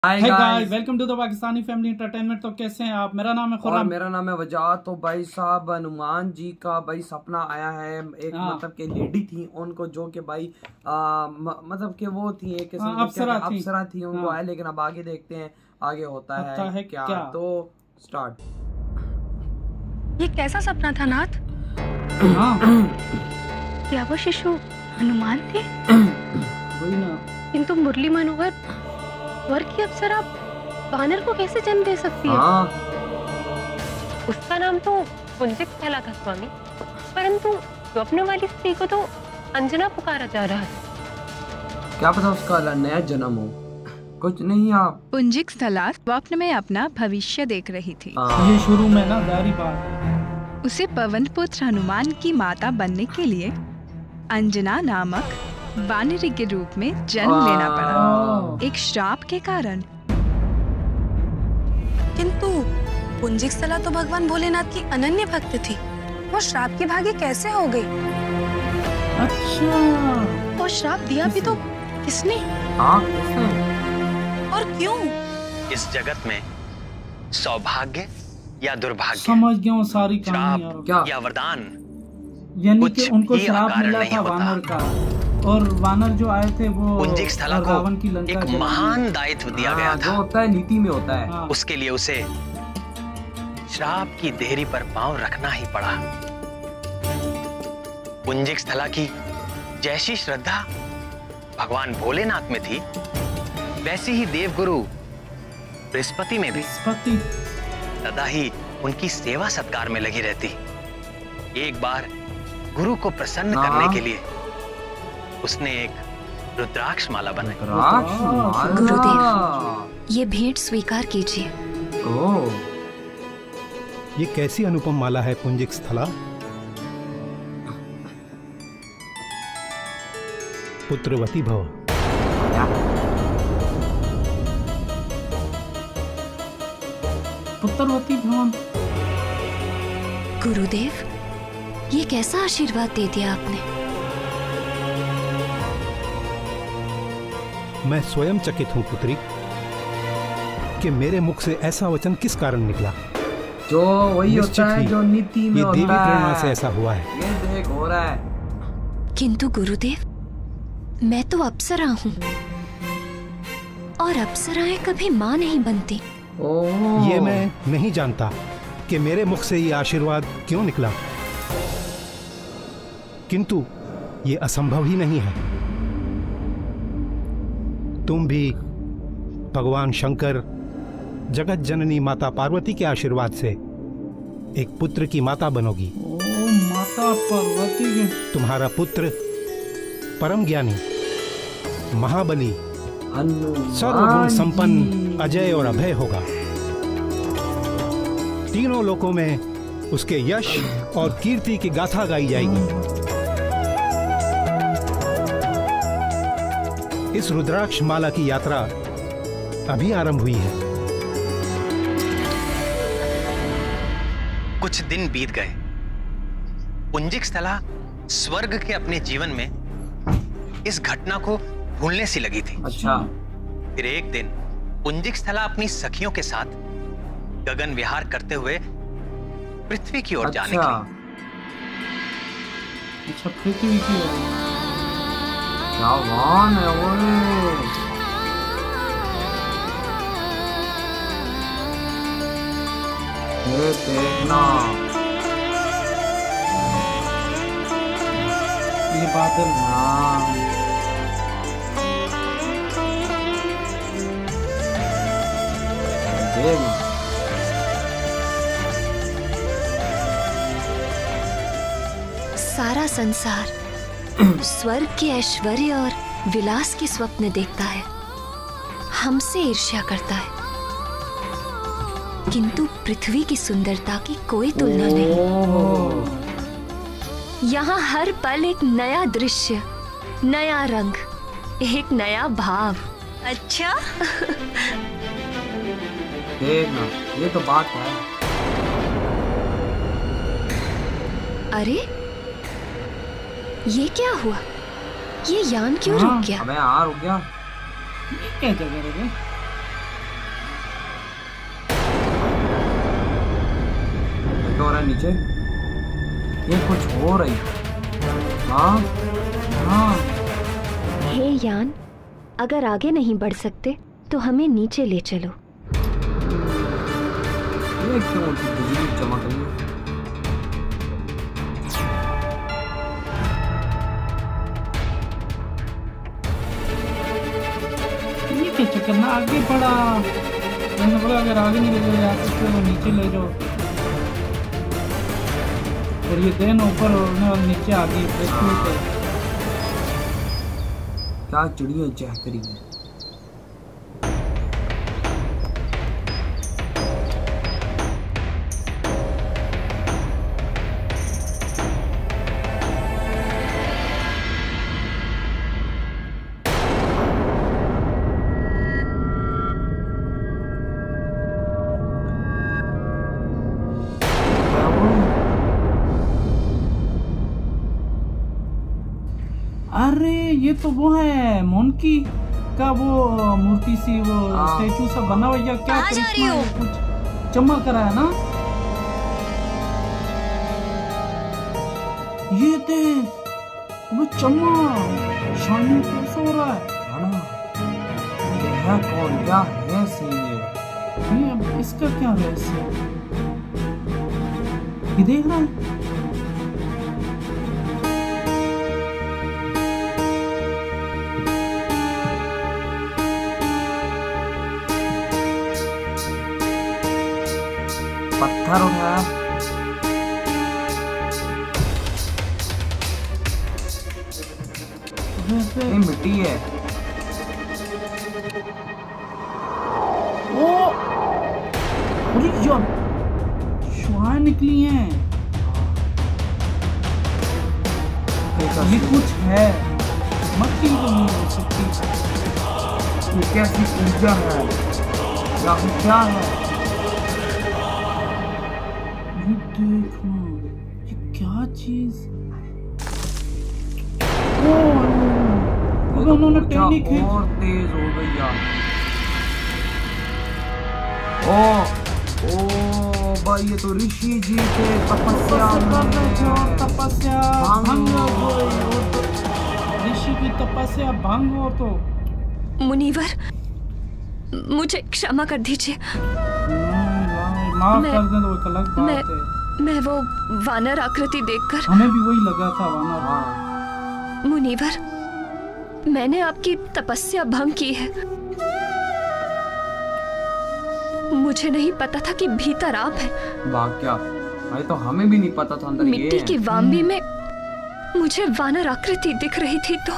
Hi guys, welcome to the Pakistani family entertainment. तो कैसे हैं आप? मेरा नाम है खुर्रम। मेरा नाम है वजात। तो भाई साहब, हनुमान जी का भाई सपना आया है। एक मतलब के लेडी थी उनको, जो कि भाई मतलब के वो थी एक अप्सरा थी उनको आया। लेकिन अब आगे देखते हैं आगे होता है क्या। तो स्टार्ट। ये कैसा सपना था नाथ? क्या वो शिशु हनुमान थे? वही ना। किंतु मुरली मनोहर वर की अप्सरा वानर को कैसे जन्म दे सकती है? उसका नाम तो पुंजिकस्थला था स्वामी, परंतु स्वप्न वाली स्त्री को तो अंजना पुकारा जा रहा है। क्या पता उसका नया जन्म हो। कुछ नहीं। आप पुंजिकस्थला स्वप्न में अपना भविष्य देख रही थी। ये शुरू में ना जारी बात। उसे पवन पुत्र हनुमान की माता बनने के लिए अंजना नामक वानरी के रूप में जन्म लेना पड़ा, एक श्राप के कारण। किंतु पुंजिकस्थला तो भगवान भोलेनाथ की अनन्य भक्त थी, वो श्राप की भागी कैसे हो गई? अच्छा, वो श्राप दिया भी तो किसने? और क्यों? इस जगत में सौभाग्य या दुर्भाग्य, समझ गया हूँ सारी कहानी। क्या या वरदान, यानी कि उनको श्राप मिला था वानर का, और वानर जो आए थे वो पुंजिकस्थला को रावण की लंका एक महान दायित्व दिया गया था। जो होता है नीति में होता है। उसके लिए उसे श्राप की देहरी पर पांव रखना ही पड़ा। पुंजिकस्थला की जैसी श्रद्धा भगवान भोलेनाथ में थी, वैसी ही देवगुरु बृहस्पति में भी सदा ही उनकी सेवा सत्कार में लगी रहती। एक बार गुरु को प्रसन्न करने के लिए उसने एक रुद्राक्ष माला बनाई। गुरुदेव, ये भेंट स्वीकार कीजिए। ये कैसी अनुपम माला है पुंजिकस्थला? पुत्रवती भव। पुत्रवती भवन। गुरुदेव, ये कैसा आशीर्वाद दे दिया आपने? मैं स्वयं चकित हूँ पुत्री कि मेरे मुख से ऐसा वचन किस कारण निकला। जो वही होता है जो नीति में होता है। ये देवी प्रेरणा से ऐसा हुआ है। ये देख हो रहा है। किंतु गुरुदेव, मैं तो अप्सरा हूँ, और अप्सराएं कभी माँ नहीं बनती। ये मैं नहीं जानता कि मेरे मुख से ये आशीर्वाद क्यों निकला, किंतु ये असंभव ही नहीं है। तुम भी भगवान शंकर, जगत जननी माता पार्वती के आशीर्वाद से एक पुत्र की माता बनोगी। माता पार्वती। तुम्हारा पुत्र परम ज्ञानी, महाबली, सर्वगुण संपन्न, अजय और अभय होगा। तीनों लोकों में उसके यश और कीर्ति की गाथा गाई जाएगी। इस रुद्राक्ष माला की यात्रा अभी आरंभ हुई है। कुछ दिन बीत गए। पुंजिकस्थला स्वर्ग के अपने जीवन में इस घटना को भूलने सी लगी थी। अच्छा। फिर एक दिन पुंजिकस्थला अपनी सखियों के साथ गगन विहार करते हुए पृथ्वी की ओर जाने लगी। अच्छा, पृथ्वी की ओर। क्या वान है वो। ये देखना, ये बादल। देखना। सारा संसार स्वर्ग के ऐश्वर्य और विलास के स्वप्न देखता है, हमसे ईर्ष्या करता है, किंतु पृथ्वी की सुंदरता की कोई तुलना नहीं। यहाँ हर पल एक नया दृश्य, नया रंग, एक नया भाव। अच्छा। देखना, ये तो बात है। अरे, ये क्या हुआ? ये यान क्यों रुक गया? अबे रुक गया। क्या जगह रे? है नीचे, ये कुछ हो रही। हाँ हाँ। हे यान, अगर आगे नहीं बढ़ सकते तो हमें नीचे ले चलो। ये क्यों बिजली चमक रही है? करना आगे बढ़ा, मैंने बोला अगर आगे नहीं ले जा सकते तो नीचे ले जाओ। और ये देन ऊपर उड़ने और नीचे आगे। क्या चिड़िया चहक रही है। अरे ये तो वो है मोनकी का वो मूर्ति सी, वो स्टेचू सा बना हुआ है। क्या कुछ चमक रहा है ना। ये देख वो चमक शाइनिंग कैसा हो रहा है ना। ये है कौन, क्या है सीन ये इसका क्या रहस्य? ये देख रहा है। पत्थर उठाया, ये मिट्टी है। ओ शुआएं निकली हैं। ये कुछ है, मक्खी तो नहीं हो सकती। ये कैसी ऊर्जा है या क्या है? देखो ये क्या चीज। उन्होंने टेक्निक और तेज हो गई यार। ओ भाई ये तो ऋषि जी के तपस्या भंग हो गई। ऋषि की तपस्या भंग हो तो मुनीवर, मुझे क्षमा कर दीजिए। माफ कर दे तो एक अलग बात है। मैं वो वानर आकृति देखकर, हमें भी वही लगा था वानर। मुनीवर, मैंने आपकी तपस्या भंग की है। मुझे नहीं पता था कि भीतर आप हैं। वाह क्या भाई, तो हमें भी नहीं पता था अंदर ये मिट्टी की वाम्बी में मुझे वानर आकृति दिख रही थी तो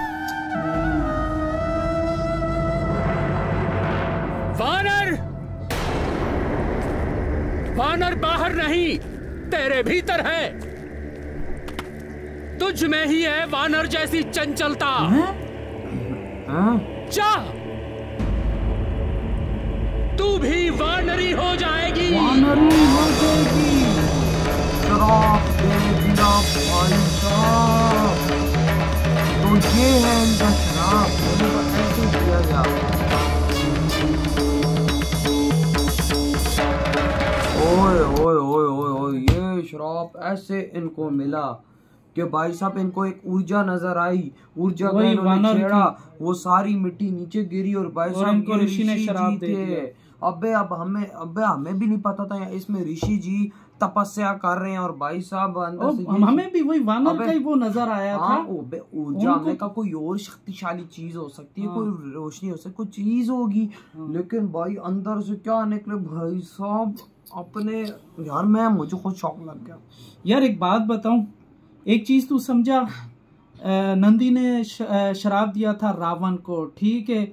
वानर बाहर नहीं, तेरे भीतर है। तुझ में ही है वानर जैसी चंचलता। चाह तू भी वानरी हो जाएगी। वानरी हो जाएगी। श्राप दे दिया भाई साहब। तो ये है इनका श्राप, कैसे किया जाए। ओए ओए ओए ओए ओए, ये श्राप ऐसे इनको मिला कि भाई साहब इनको एक ऊर्जा नजर आई। ऊर्जा का इन्होंने छेड़ा, वो सारी मिट्टी नीचे गिरी और भाई साहब इनको ऋषि ने शराब दे दिया। अब हमें भी नहीं पता था इसमें ऋषि जी तपस्या कर रहे हैं और भाई साहब अंदर से हमें भी वही वानर का ही वो नजर आया था। ऊर्जा हमने कहा कोई और शक्तिशाली चीज हो सकती है, कोई रोशनी हो सकती है, कोई चीज होगी। लेकिन भाई अंदर से क्या निकले भाई साहब अपने। यार मुझे खुद शौक लग गया यार। एक बात बताऊं, एक चीज तू समझा, नंदी ने शराब दिया था रावण को, ठीक है।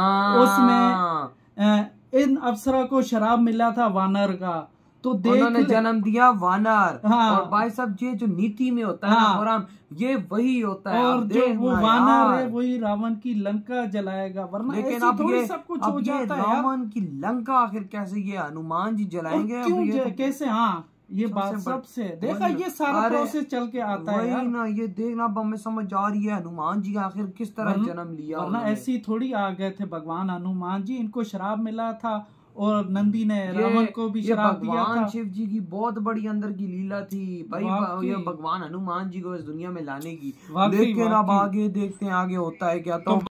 उसमें इन अप्सरा को शराब मिला था वानर का, तो उन्होंने जन्म दिया वानर। और भाई साहब ये जो नीति में होता है ना, ये वही होता है। और जो वो वानर है वही रावण की लंका जलाएगा, वरना लेकिन अब ये सब कुछ हो जाता है। रावण की लंका आखिर कैसे ये हनुमान जी जलाएंगे? क्यों कैसे? हाँ ये बात सबसे देखा, ये सारा प्रोसेस चल के आता है यार। ना ये देखना अब हमें समझ आ रही है हनुमान जी आखिर किस तरह जन्म लिया। वरना ऐसी थोड़ी आ गए थे भगवान हनुमान जी, इनको शराब मिला था और नंदी ने रावण को भी श्राप दिया था। शिव जी की बहुत बड़ी अंदर की लीला थी भाई, ये भगवान हनुमान जी को इस दुनिया में लाने की। लेकिन अब आगे देखते हैं आगे होता है क्या। तो